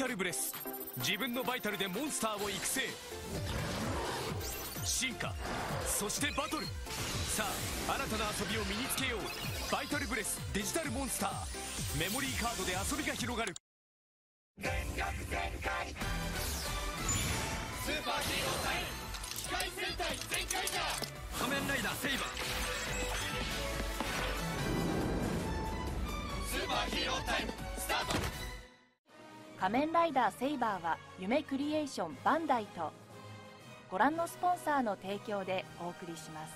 タルブレス。自分のバイタルでモンスターを育成、進化、そしてバトル。さあ新たな遊びを身につけよう。バイタルブレスデジタルモンスター。メモリーカードで遊びが広がる。 全力全開、スーパーヒーロータイム、機械戦隊全開じゃ。仮面ライダーセイバー、スーパーヒーロータイムスタート。 仮面ライダーセイバーは夢クリエーションバンダイとご覧のスポンサーの提供でお送りします。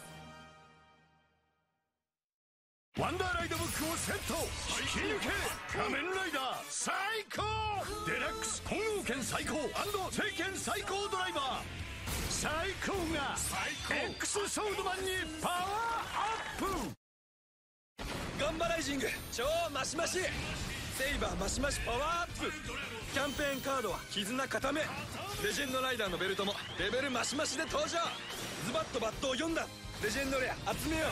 ワンダーライドブックをセット。引き抜け仮面ライダー最高デラックス混合剣最高&聖剣最高ドライバー。最高が X ソードマンにパワーアップ。 ガンバライジング超マシマシ、セイバーマシマシパワーアップ。キャンペーンカードは絆固め。レジェンドライダーのベルトもレベルマシマシで登場。ズバッとバットを4段、レジェンドレア集めよう。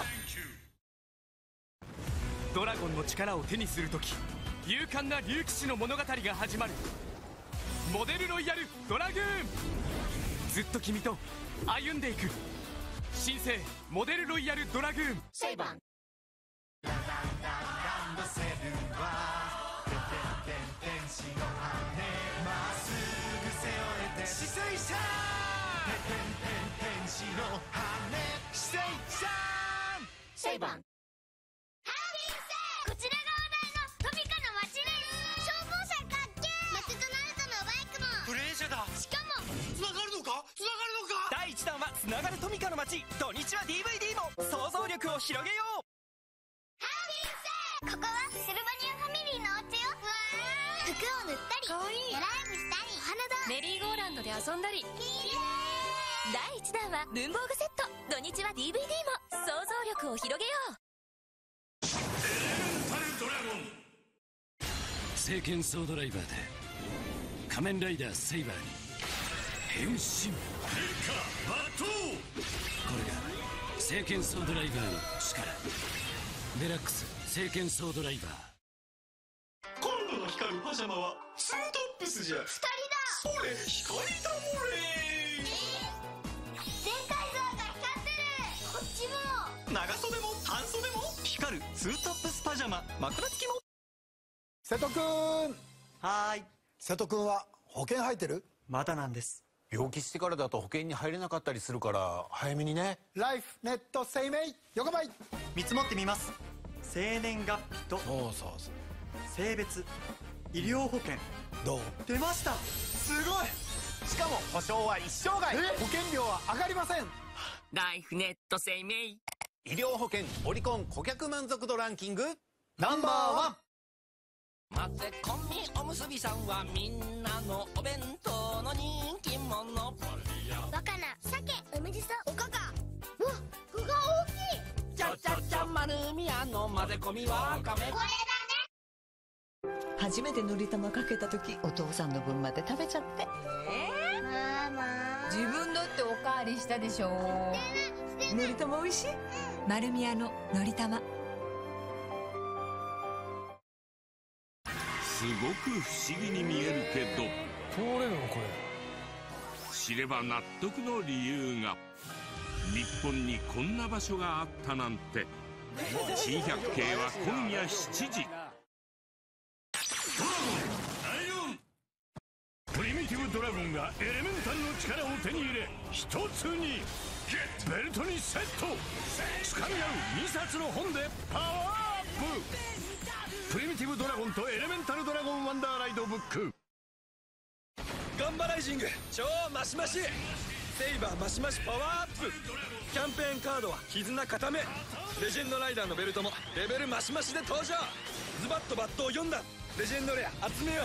ドラゴンの力を手にするとき、勇敢な竜騎士の物語が始まる。モデルロイヤルドラグーン、ずっと君と歩んでいく。新生モデルロイヤルドラグーン。 セイバーランドセルは天使の羽、まっすぐ背負えて姿勢さ天使の羽、姿勢さセイバー。 こちらが話題のトミカの街です。消防車かっけー。マクドナルドのバイクもクレーン車だ。 しかもつながるのかつながるのか。 第1弾はつながるトミカの街。土日は DVD も想像力を広げよう。 ここはシルバニアファミリーのお家よ。服を塗ったりかわいいドライブしたりお花だメリーゴーランドで遊んだり。第1弾は文房具セット。土日は DVD も想像力を広げよう。 聖剣ソードライバーで仮面ライダーセイバーに変身。これが聖剣ソードライバーの力。デラックス聖剣ソードライバー。 今度の光るパジャマはツートップスじゃ。2人だ。それ光だもれ。 全体像が光ってる。こっちも長袖も半袖も光るツートップスパジャマ。枕付きも。 瀬戸くん。 はーい。 瀬戸くんは保険入ってる？ まだなんです。 病気してからだと保険に入れなかったりするから早めにね。ライフネット生命横ばい。 見積もってみます。生年月日とそうそうそう。 性別、医療保険。 どう？ 出ました。すごい。 しかも保証は一生涯。保険料は上がりません。 ライフネット生命医療保険オリコン顧客満足度ランキングナンバーワン。 混ぜ込みおむすびさんはみんなのお弁当の人気者。 わかな、鮭、梅じそ、おかか。うわ、具が大きい。 ちゃちゃちゃ丸宮の混ぜ込みわかめ。 これだね。 初めてのり玉かけた時お父さんの分まで食べちゃって。 ママ自分だっておかわりしたでしょ。 のり玉美味しい。丸宮ののり玉。 すごく不思議に見えるけど通れるのこれ。 知れば納得の理由が。日本にこんな場所があったなんて。珍百景は今夜7時。 プリミティブドラゴンがエレメンタルの力を手に入れ一つにベルトにセット。掴み合う2冊の本でパワーアップ。プリミティブドラゴンとエレメンタルドラゴンワンダーライドブック。 ガンバライジング超マシマシ、セイバーマシマシパワーアップ。キャンペーンカードは絆固め。レジェンドライダーのベルトもレベルマシマシで登場。ズバッとバットを4段、レジェンドレア集めよう。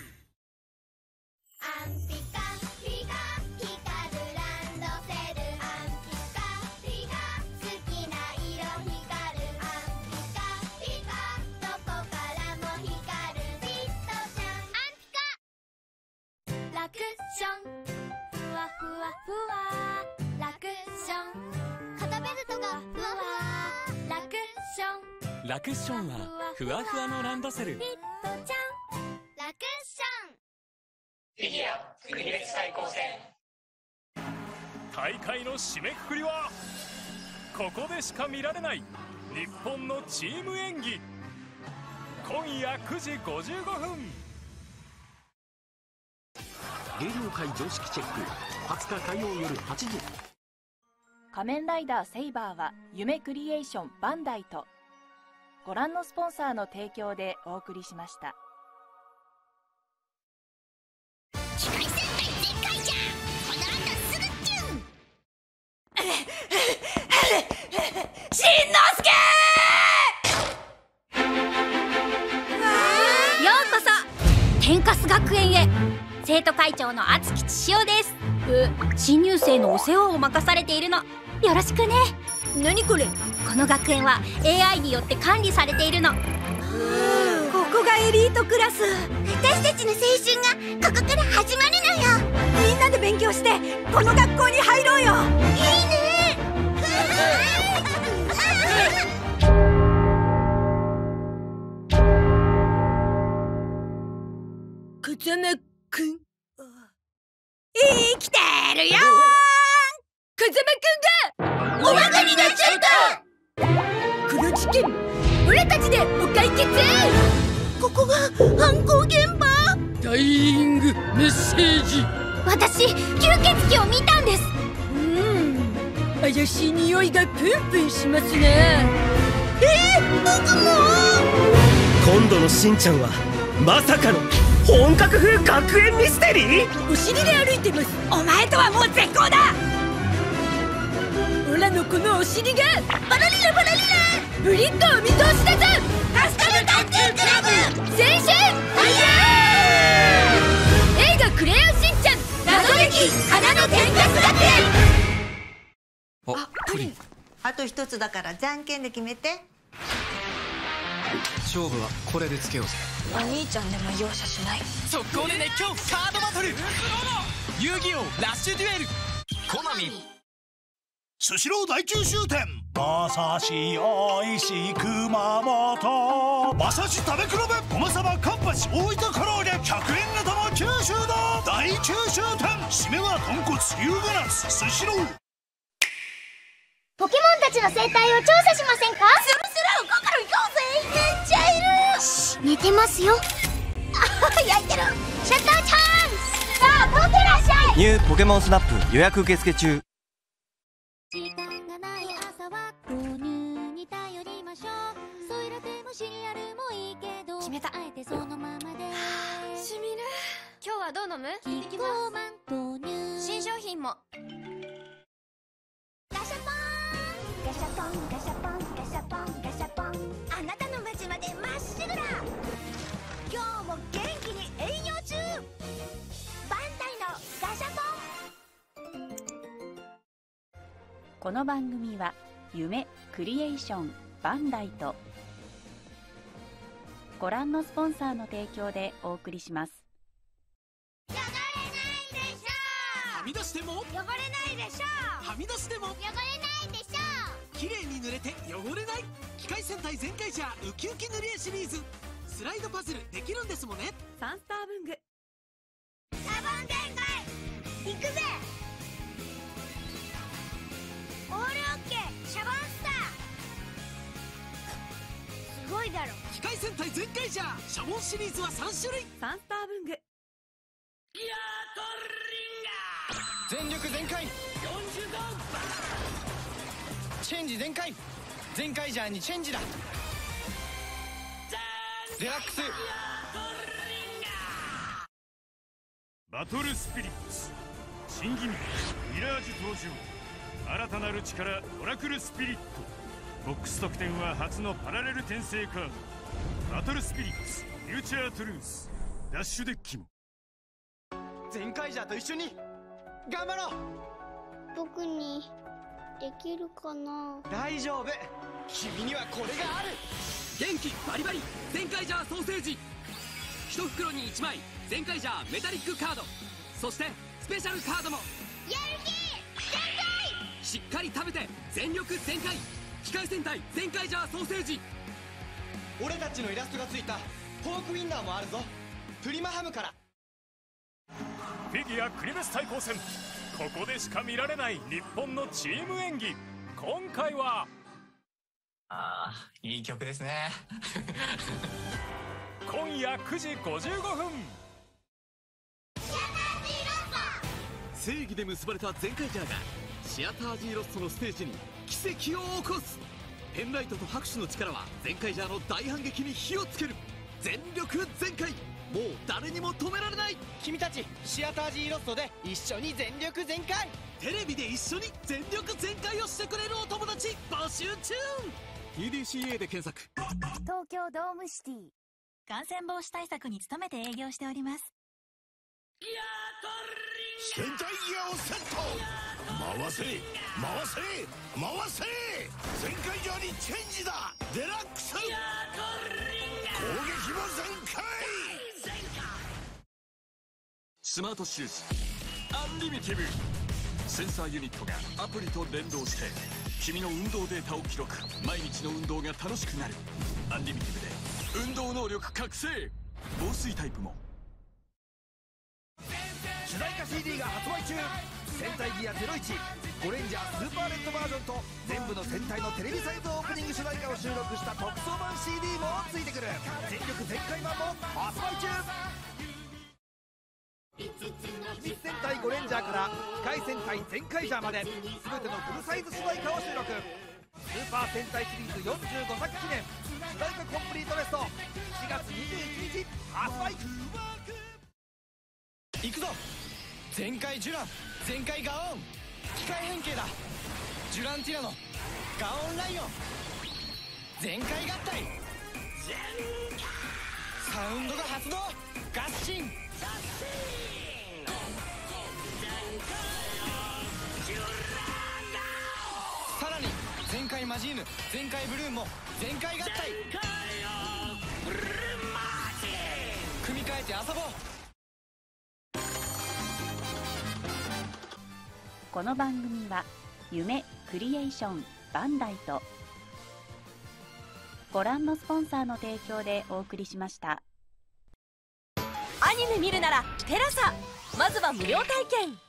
アンピカピカ光るランドセル。アンピカピカ好きな色光る。アンピカピカどこからも光る。ピットちゃんアンピカ。ラクションふわふわふわ。ラクション肩ベルトがふわふわ。ラクション。 ラクッションはふわふわのランドセル。 ピットちゃんラクション。 締めくくりはここでしか見られない日本のチーム演技。今夜9時55分。 芸能界常識チェック、20日火曜夜8時。 仮面ライダーセイバーは夢クリエーションバンダイとご覧のスポンサーの提供でお送りしました。 機械戦隊全開じゃん。この後すぐっちゅん。しんのすけー。ようこそ天カス学園へ。生徒会長の厚木千代です。新入生のお世話を任されているの。よろしくね。何これ。この学園は AI によって管理されているの。ここがエリートクラス。私たちの青春がここから始まるのよ。みんなで勉強してこの学校に入ろうよ。いいね。風間くん生きてるよー。風間くんがおバカになっちゃった。この事件俺たちでお解決。ここが犯行現場。 ダイイングメッセージ。 私吸血鬼を見たんです。 怪しい匂いがプンプンしますね。 僕も。 今度のしんちゃんはまさかの本格風学園ミステリー。 お尻で歩いてます。 お前とはもう絶好だ。 オラのこのお尻がバラリラバラリラ。 ブリッコを見通しだぞ。 カスタム探偵クラブ青春映画クレヨンしんちゃん謎劇花の天カス学園。 あ、プリン。あと一つだからじゃんけんで決めて。 勝負はこれでつけようぜ。 お兄ちゃんでも容赦しない。 速攻で熱狂カードバトル。遊戯王ラッシュデュエル。コナミ。 スシロー大九州店。馬刺しおいしい熊本。馬刺し食べ比べ。ごまさばかっぱし大分唐揚げ100円型も九州だ。大九州店。締めは豚骨龍ガナス。スシロー。 ポケモンたちの生態を調査しませんか。スルスル、ここから行こうぜ。めっちゃいる。寝てますよ。焼いてる。シャッターチャンス。さあ取ってらっしゃい。 ニューポケモンスナップ予約受付中。 時間がない朝は豆乳に頼りましょう。ソイラテもシリアルもいいけど決めた。あえてそのままで。 しみる。今日はどう飲む？ キッコーマン豆乳。 新商品も。 ガシャポンガシャポンガシャポンガシャポンガシャポン。あなたの街までまっしぐら。今日も元気に営業中。バンダイのガシャポン。 この番組は夢クリエーションバンダイとご覧のスポンサーの提供でお送りします。 汚れないでしょ。 はみ出しても汚れないでしょ。 はみ出しても汚れないでしょ。 綺麗に塗れて汚れない。機械戦隊全開ジャーウキウキ塗り絵シリーズ。スライドパズルできるんですもんね。 サンスター文具。 シャボン全開行くぜ。オールオッケーシャボンスター。すごいだろ。 機械戦隊全開ジャーシャボンシリーズは3種類。 サンスター文具。 全力全開。チェンジ全開。全開ジャーにチェンジだ。デラックス。 バトルスピリッツ新ギミックミラージュ登場。新たなる力オラクルスピリット。ボックス特典は初のパラレル転生カード。バトルスピリッツフューチャートゥルースダッシュデッキも。 全開ジャーと一緒に頑張ろう。 僕にできるかな。 大丈夫。君にはこれがある。元気バリバリ全開ジャーソーセージ。一袋に1枚全開ジャーメタリックカード。そしてスペシャルカードも。 やる気全開。 しっかり食べて全力全開。機械戦隊全開ジャーソーセージ。俺たちのイラストがついたポークウィンナーもあるぞ。プリマハムから。 フィギュア国別対抗戦ここでしか見られない日本のチーム演技。今回はいい曲ですね。 今夜9時55分。 正義で結ばれたゼンカイジャーがシアター G ロストのステージに奇跡を起こす。ペンライトと拍手の力はゼンカイジャーの大反撃に火をつける。全力全開、もう誰にも止められない。 君たちシアター G ロストで一緒に全力全開。 テレビで一緒に全力全開をしてくれるお友達募集中。 TDCA で検索。 東京ドームシティ。感染防止対策に努めて営業しております。 戦隊ギアをセット。回せ回せ回せ。全開場にチェンジだ。デラックス攻撃も全開。 スマートシューズアンリミティブ。センサーユニットがアプリと連動して君の運動データを記録。毎日の運動が楽しくなる。アンリミティブで運動能力覚醒。防水タイプも。 主題歌 CD が発売中。戦隊ギア01ゴレンジャースーパーレッドバージョンと全部の戦隊のテレビサイズオープニング主題歌を収録した特装版 CD もついてくる。全力全開版も発売中。秘密戦隊ゴレンジャーから機械戦隊ゼンカイジャーまで全てのフルサイズ主題歌を収録。スーパー戦隊シリーズ45作記念主題歌コンプリートベスト7月21日発売。行くぞ。全開ジュラン、全開ガオン、機械変形だ。ジュランティラノ、ガオンライオン、全開合体。サウンドが発動、合心。さらに全開マジーヌ、全開ブルーンも全開合体。組み替えて遊ぼう。 この番組は夢クリエーションバンダイとご覧のスポンサーの提供でお送りしました。 アニメ見るならテラサ。まずは無料体験。